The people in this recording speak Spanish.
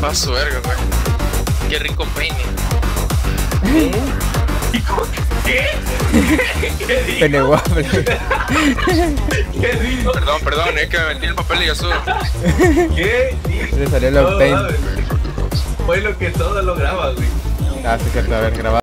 Paso verga, güey. Qué rico peine. ¿Qué? ¿Qué dijo? Pene waffle. ¿Qué dijo? Perdón, es que me metí el papel y eso. ¿Qué dijo? Le salió la No, pain. mames. Fue lo que todo lo graba, güey. Ah, sí, cierto, a ver, grabado.